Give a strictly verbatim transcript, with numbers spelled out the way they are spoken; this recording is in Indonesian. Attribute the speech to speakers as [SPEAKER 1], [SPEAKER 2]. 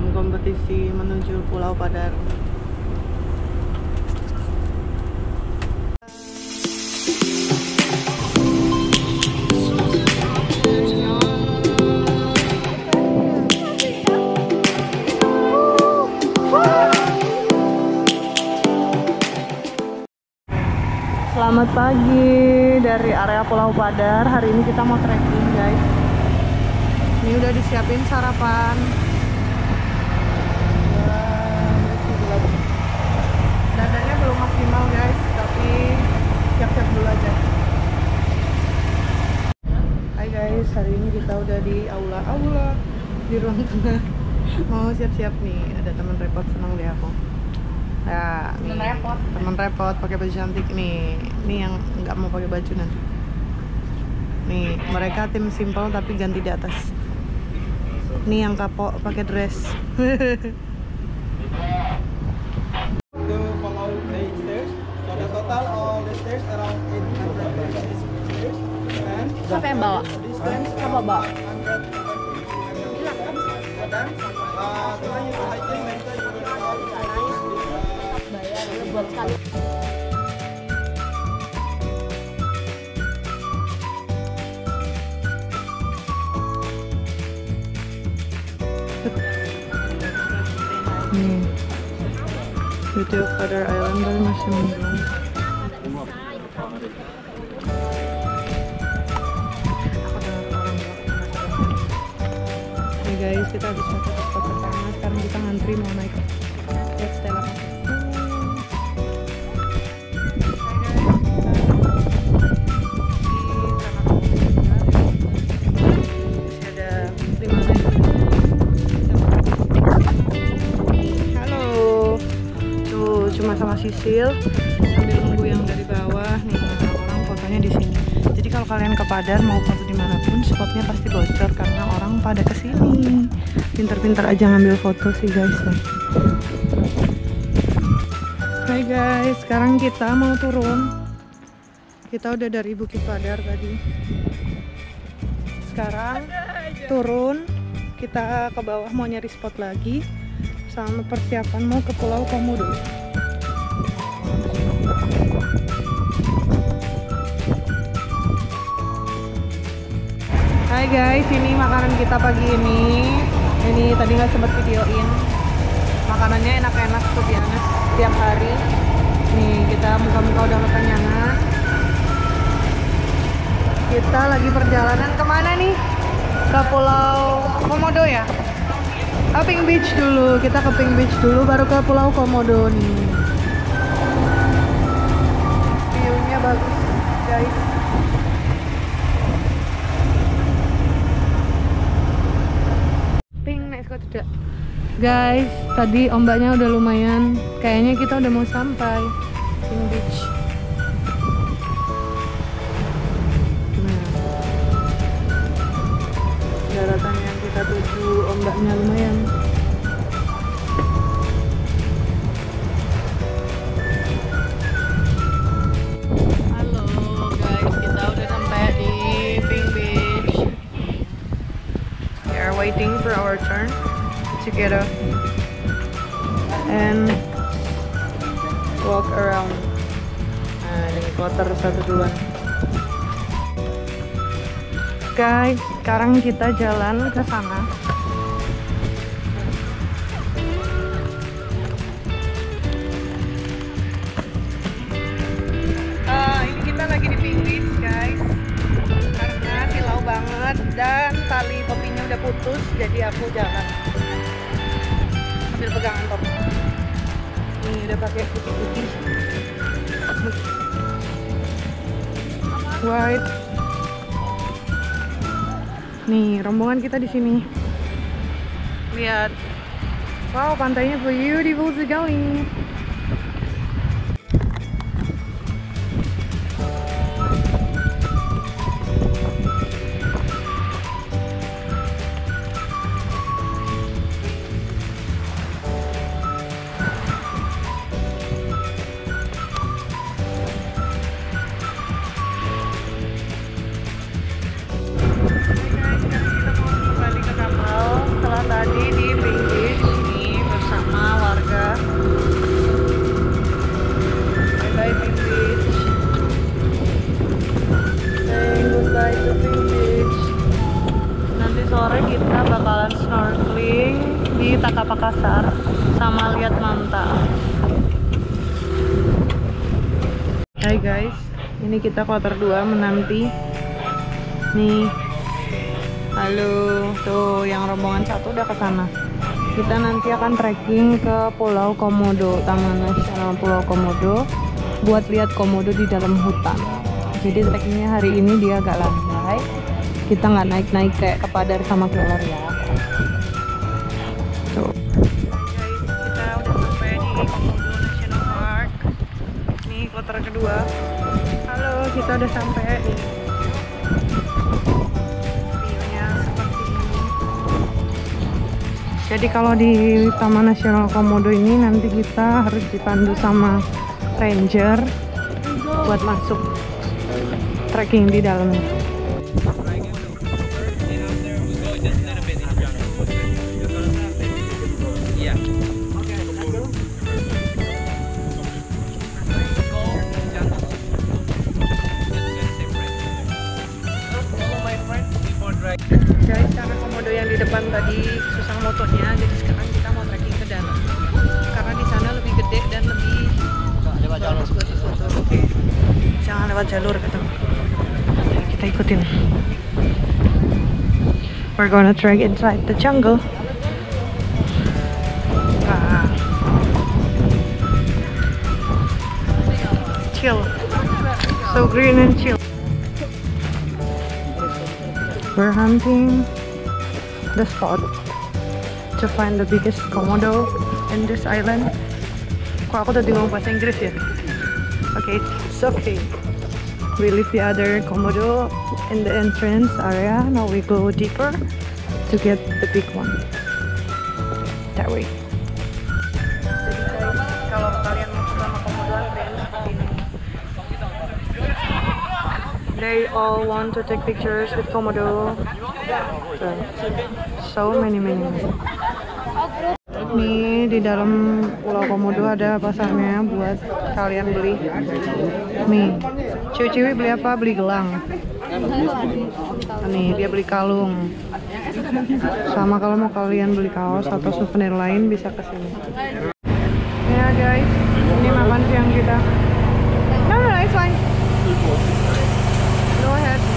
[SPEAKER 1] dalam kompetisi menuju Pulau Padar. Selamat pagi dari area Pulau Padar. Hari ini kita mau trekking, guys. Ini udah disiapin sarapan. Dandannya belum maksimal, guys, tapi siap-siap dulu aja. Hai guys, hari ini kita udah di aula-aula di ruang tengah. Mau siap-siap nih. Ada teman repot, senang deh aku. Ya, temen repot, temen repot pakai baju cantik nih. Nih yang nggak mau pakai baju nanti. Nih, mereka tim simple tapi ganti di atas. Nih yang kapok pakai dress.
[SPEAKER 2] To follow the stairs. So the total all the stairs around eight hundred stairs. And
[SPEAKER 1] Siapa yang bawa?
[SPEAKER 2] distance
[SPEAKER 1] Siapa bawa?
[SPEAKER 2] one hundred dan uh, try to hiking later you will all
[SPEAKER 1] Bayar buat sekali. Nih, Beauty of Padar Island baru masih mendung. Nih guys, kita habis foto spot pertama. Sekarang kita ngantri mau naik lihat Stella. Cuma sama Sisil sambil nunggu yang dari bawah nih, orang fotonya di sini. Jadi kalau kalian ke Padar mau foto dimanapun, spotnya pasti bocor karena orang pada kesini. Pinter-pinter aja ngambil foto sih guys. Hai guys, sekarang kita mau turun. Kita udah dari Bukit Padar tadi. Sekarang turun, kita ke bawah mau nyari spot lagi sama persiapan mau ke Pulau Komodo. Hai guys, ini makanan kita pagi ini. Ini tadi nggak sempat videoin. Makanannya enak-enak tuh biasa setiap hari. Nih kita muka-muka udah kekenyangan. Kita lagi perjalanan kemana nih? Ke Pulau Komodo ya? Ke Pink Beach dulu. Kita ke Pink Beach dulu, baru ke Pulau Komodo nih. View-nya bagus guys. Tidak. Guys, tadi ombaknya udah lumayan. Kayaknya kita udah mau sampai Pink Beach. Nah, daratan yang kita tuju ombaknya lumayan. Halo guys, kita udah sampai di Pink Beach. We are waiting for our turn to get up and walk around. Nah, ini kloter satu duluan. Guys, sekarang kita jalan ke sana. Uh, ini kita lagi di Pink Beach, guys. Karena silau banget dan tali topinya udah putus, jadi aku jalan sambil pegangan top. Ini udah pakai putih-putih, white. Nih rombongan kita di sini. Lihat, wow pantainya beautiful sekali. Tadi di Pink Beach kita bakalan snorkeling di Takapakasar sama lihat manta. Hai guys, ini kita kloter dua menanti. Nih, halo, tuh yang rombongan satu udah ke sana. Kita nanti akan trekking ke Pulau Komodo, Taman Nasional Pulau Komodo, buat lihat komodo di dalam hutan. Jadi trekkingnya hari ini dia agak landai. Kita nggak naik-naik kayak ke Padar sama Kelor ya. Tuh. Guys, kita udah sampai di Komodo National Park. Nih kloter kedua. Halo, kita udah sampai nih. Jadi kalau di Taman Nasional Komodo ini nanti kita harus dipandu sama ranger buat masuk trekking di dalamnya. Guys, karena komodo yang di depan tadi susah motonya, jadi sekarang kita mau trekking ke dalam. Karena di sana lebih gede dan lebih lewat jalur buat foto. Oke, jangan lewat jalur kata. Kita ikutin. We're gonna trek inside the jungle. Ah. Chill, so green and chill. We're hunting the spot to find the biggest komodo in this island. Kok aku tadi ngomong bahasa Inggris ya? Okay, it's okay. We leave the other komodo in the entrance area. Now we go deeper to get the big one. That way. Jadi guys, kalau kalian masuk sama komodo antrean seperti ini. They all want to take pictures with komodo. So, so many many. Nih di dalam Pulau Komodo ada pasarnya buat kalian beli. Nih, ciwi-ciwi beli apa? Beli gelang. Nih dia beli kalung. Sama kalau mau kalian beli kaos atau souvenir lain bisa kesini. Ya guys, ini makan siang kita. No, no, no, it's fine. Go ahead.